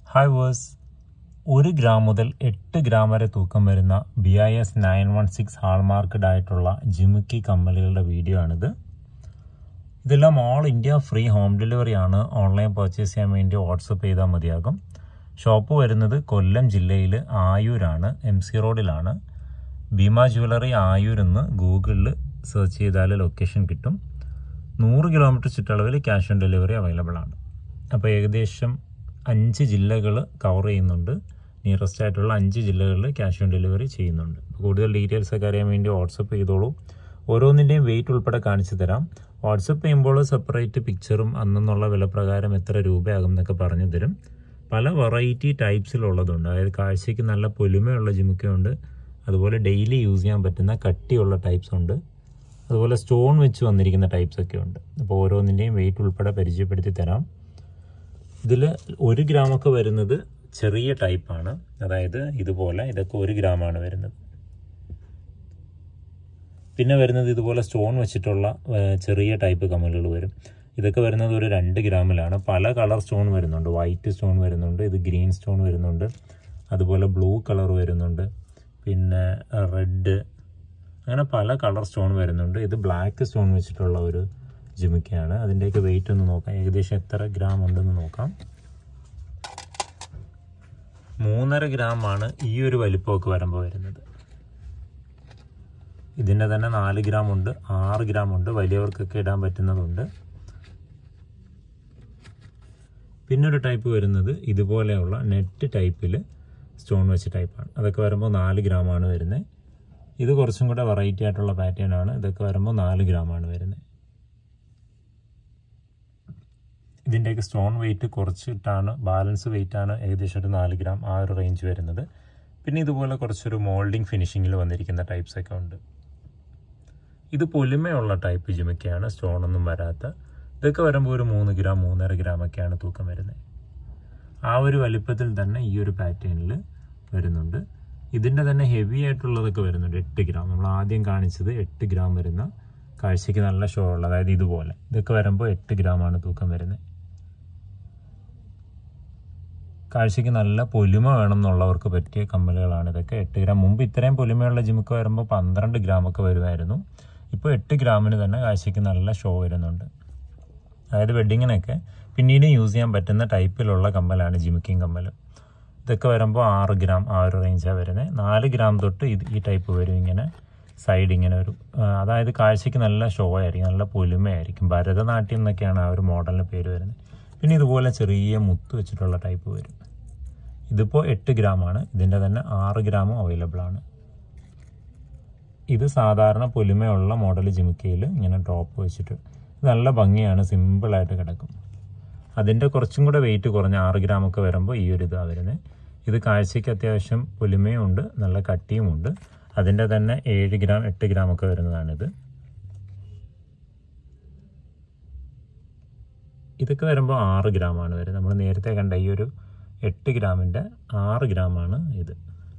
Hi verse, 1 gram മുതൽ 8 gram വരെ തൂക്കം വരുന്ന BIS 916 ഹാൾമാർക്കഡ് ആയിട്ടുള്ള ജിമിക്കി കമ്മലുകളുടെ വീഡിയോ ആണിത്. ഇതെല്ലാം all India free home delivery ആണ്. ഓൺലൈൻ പർച്ചേസ് ചെയ്യാൻ വേണ്ടി വാട്സപ്പ് ചെയ്താൽ മതിയാകും. ഷോപ്പ് വരുന്നത് കൊല്ലം ജില്ലയിൽ ആയൂരാണ്, MC റോഡിലാണ്. ഭീമ ജ്വല്ലറി ആയൂർ എന്ന് ഗൂഗിളിൽ സെർച്ച് ചെയ്താൽ ലൊക്കേഷൻ കിട്ടും. 100 കിലോമീറ്റർ ചുറ്റളവിൽ ക്യാഷ് ഓൺ ഡെലിവറി അവൈലബിൾ ആണ്. അപ്പോൾ ഏകദേശം 5 ജില്ലകൾ കവർ ചെയ്യുന്നുണ്ട്. നിയറസ്റ്റ് ആയിട്ടുള്ള 5 ജില്ലകളിൽ ക്യാഷ് ഓൺ ഡെലിവറി ചെയ്യുന്നുണ്ട്. കൂടുതൽ ഡീറ്റെയിൽസ് ഒക്കെ അറിയാൻ വേണ്ടി വാട്സപ്പ് ചെയ്തോളൂ. ഓരോന്നിൻ്റെയും വെയിറ്റ് ഉൾപ്പെടെ കാണിച്ചു തരാം. വാട്സപ്പ് ചെയ്യുമ്പോൾ സെപ്പറേറ്റ് പിക്ചറും അന്നുള്ള വില പ്രകാരം എത്ര രൂപയാകും എന്നൊക്കെ പറഞ്ഞു തരും. പല വെറൈറ്റി ടൈപ്സിലുള്ളതുണ്ട്. അതായത് കാഴ്ചയ്ക്ക് നല്ല പൊലിമയുള്ള ജിമിക്കുണ്ട്, അതുപോലെ ഡെയിലി യൂസ് ചെയ്യാൻ പറ്റുന്ന കട്ടിയുള്ള ടൈപ്സ് ഉണ്ട്, അതുപോലെ സ്റ്റോൺ വെച്ച് വന്നിരിക്കുന്ന ടൈപ്സ് ഒക്കെ ഉണ്ട്. അപ്പോൾ ഓരോന്നിൻ്റെയും വെയിറ്റ് ഉൾപ്പെടെ പരിചയപ്പെടുത്തി തരാം. ഇതിൽ 1 ഗ്രാമൊക്കെ വരുന്നത് ചെറിയ ടൈപ്പാണ്. അതായത് ഇതുപോലെ ഇതൊക്കെ 1 ഗ്രാമാണ് വരുന്നത്. പിന്നെ വരുന്നത് ഇതുപോലെ സ്റ്റോൺ വെച്ചിട്ടുള്ള ചെറിയ ടൈപ്പ് കമ്മലുകൾ വരും. ഇതൊക്കെ വരുന്നത് ഒരു 2 ഗ്രാമിലാണ്. പല കളർ സ്റ്റോൺ വരുന്നുണ്ട്. വൈറ്റ് സ്റ്റോൺ വരുന്നുണ്ട്, ഇത് ഗ്രീൻ സ്റ്റോൺ വരുന്നുണ്ട്, അതുപോലെ ബ്ലൂ കളർ വരുന്നുണ്ട്, പിന്നെ റെഡ്, അങ്ങനെ പല കളർ സ്റ്റോൺ വരുന്നുണ്ട്. ഇത് ബ്ലാക്ക് സ്റ്റോൺ വെച്ചിട്ടുള്ള ഒരു ജിമിക്കയാണ്. അതിൻ്റെയൊക്കെ വെയിറ്റ് ഒന്ന് നോക്കാം, ഏകദേശം എത്ര ഗ്രാം ഉണ്ടെന്ന് നോക്കാം. 3.5 ഗ്രാമാണ് ഈ ഒരു വലിപ്പമൊക്കെ വരുമ്പോൾ വരുന്നത്. ഇതിൻ്റെ തന്നെ 4 ഗ്രാം ഉണ്ട്, 6 ഗ്രാം ഉണ്ട്, വലിയവർക്കൊക്കെ ഇടാൻ പറ്റുന്നതുണ്ട്. പിന്നൊരു ടൈപ്പ് വരുന്നത് ഇതുപോലെയുള്ള നെറ്റ് ടൈപ്പിൽ സ്റ്റോൺ വെച്ച് ടൈപ്പാണ്. അതൊക്കെ വരുമ്പോൾ 4 ഗ്രാമാണ് വരുന്നത്. ഇത് കുറച്ചും കൂടെ വെറൈറ്റി ആയിട്ടുള്ള പാറ്റേൺ ആണ്. ഇതൊക്കെ വരുമ്പോൾ 4 ഗ്രാമാണ് വരുന്നത്. ഇതിൻ്റെയൊക്കെ സ്റ്റോൺ വെയിറ്റ് കുറച്ചിട്ടാണ്, ബാലൻസ് വെയിറ്റ് ആണ് ഏകദേശം ഒരു 4 ഗ്രാം ആ ഒരു റേഞ്ച് വരുന്നത്. പിന്നെ ഇതുപോലെ കുറച്ചൊരു മോൾഡിങ് ഫിനിഷിങ്ങിൽ വന്നിരിക്കുന്ന ടൈപ്സ് ഒക്കെ ഉണ്ട്. ഇത് പൊലിമയുള്ള ടൈപ്പ് ജിമിക്കയാണ്, സ്റ്റോണൊന്നും വരാത്ത. ഇതൊക്കെ വരുമ്പോൾ ഒരു 3 ഗ്രാം 3.5 ഗ്രാം ഒക്കെയാണ് തൂക്കം വരുന്നത്. ആ ഒരു വലിപ്പത്തിൽ തന്നെ ഈ ഒരു പാറ്റേണിൽ വരുന്നുണ്ട്. ഇതിൻ്റെ തന്നെ ഹെവി ആയിട്ടുള്ളതൊക്കെ വരുന്നുണ്ട്. 8 ഗ്രാം, നമ്മൾ ആദ്യം കാണിച്ചത് 8 ഗ്രാം വരുന്ന കാഴ്ചയ്ക്ക് നല്ല ഷോ ഉള്ള, അതായത് ഇതുപോലെ ഇതൊക്കെ വരുമ്പോൾ 8 ഗ്രാമാണ് തൂക്കം വരുന്നത്. കാഴ്ചയ്ക്ക് നല്ല പൊലിമ വേണം എന്നുള്ളവർക്ക് പറ്റിയ കമ്മലുകളാണ് ഇതൊക്കെ. 8 ഗ്രാം. മുമ്പ് ഇത്രയും പൊലിമയുള്ള ജിമിക്ക് വരുമ്പോൾ 12 ഗ്രാമൊക്കെ വരുമായിരുന്നു. ഇപ്പോൾ 8 ഗ്രാമിന് തന്നെ കാഴ്ചയ്ക്ക് നല്ല ഷോ വരുന്നുണ്ട്. അതായത് വെഡ്ഡിങ്ങിനൊക്കെ പിന്നീട് യൂസ് ചെയ്യാൻ പറ്റുന്ന ടൈപ്പിലുള്ള കമ്മലാണ് ജിമിക്കിങ് കമ്മൽ. ഇതൊക്കെ വരുമ്പോൾ 6 ഗ്രാം ആ ഒരു റേഞ്ചാണ് വരുന്നത്. 4 ഗ്രാം തൊട്ട് ഈ ടൈപ്പ് വരും. ഇങ്ങനെ സൈഡ് ഇങ്ങനെ ഒരു, അതായത് കാഴ്ചയ്ക്ക് നല്ല ഷോ ആയിരിക്കും, നല്ല പൊലിമയായിരിക്കും. ഭരതനാട്യം എന്നൊക്കെയാണ് ആ ഒരു മോഡലിന് പേര് വരുന്നത്. പിന്നെ ഇതുപോലെ ചെറിയ മുത്ത് വെച്ചിട്ടുള്ള ടൈപ്പ് വരും. ഇതിപ്പോൾ 8 ഗ്രാമാണ്. ഇതിൻ്റെ തന്നെ 6 ഗ്രാമും അവൈലബിൾ ആണ്. ഇത് സാധാരണ പൊലിമയുള്ള മോഡൽ ജിമിക്കയിൽ ഇങ്ങനെ ടോപ്പ് വെച്ചിട്ട് നല്ല ഭംഗിയാണ്, സിമ്പിളായിട്ട് കിടക്കും. അതിൻ്റെ കുറച്ചും കൂടെ വെയിറ്റ് കുറഞ്ഞ 6 ഗ്രാമൊക്കെ വരുമ്പോൾ ഈ ഒരു ഇതാണ് വരുന്നത്. ഇത് കാഴ്ചയ്ക്ക് അത്യാവശ്യം പൊലിമയും ഉണ്ട്, നല്ല കട്ടിയും ഉണ്ട്. അതിൻ്റെ തന്നെ 7 ഗ്രാം 8 ഗ്രാമൊക്കെ വരുന്നതാണിത്. ഇതൊക്കെ വരുമ്പോൾ 6 ഗ്രാമാണ് വരുന്നത്. നമ്മൾ നേരത്തെ കണ്ട ഈ ഒരു 8 ഗ്രാമിൻ്റെ 6 ഗ്രാമാണ് ഇത്.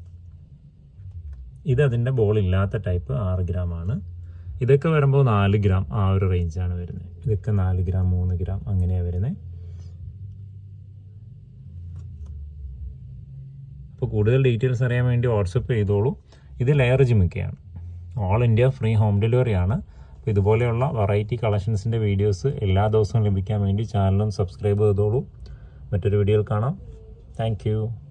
അതിൻ്റെ ബോൾ ഇല്ലാത്ത ടൈപ്പ് 6 ഗ്രാമാണ്. ഇതൊക്കെ വരുമ്പോൾ 4 ഗ്രാം ആ ഒരു റേഞ്ചാണ് വരുന്നത്. ഇതൊക്കെ 4 ഗ്രാം 3 ഗ്രാം അങ്ങനെയാണ് വരുന്നത്. അപ്പോൾ കൂടുതൽ ഡീറ്റെയിൽസ് അറിയാൻ വേണ്ടി വാട്സപ്പ് ചെയ്തോളൂ. ഇത് ലെയർ ജിമിക്കയാണ്. All India free home delivery ആണ്. അപ്പോൾ ഇതുപോലെയുള്ള വെറൈറ്റി കളക്ഷൻസിൻ്റെ വീഡിയോസ് എല്ലാ ദിവസവും ലഭിക്കാൻ വേണ്ടി ചാനലും സബ്സ്ക്രൈബ് ചെയ്തോളൂ. മറ്റൊരു വീഡിയോയിൽ കാണാം. Thank U.